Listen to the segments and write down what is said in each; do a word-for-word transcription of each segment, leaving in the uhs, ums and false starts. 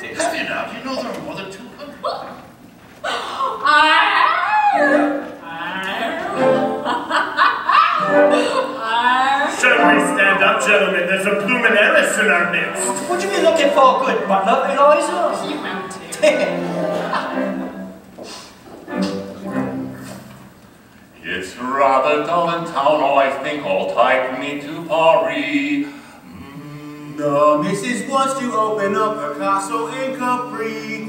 taste. Have you now? Do you know there are more than two hundred? Shall we stand up, gentlemen? There's a bloomin' heiress in our midst. What you be looking for, good butler, Eliza? You meant to. It's rather dull in town, oh, I think I'll take me to Paris. Mm, the missus wants to open up a castle in Capri.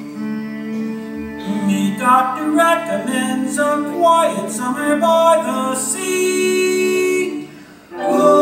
Me doctor recommends a quiet summer by the sea. Ooh.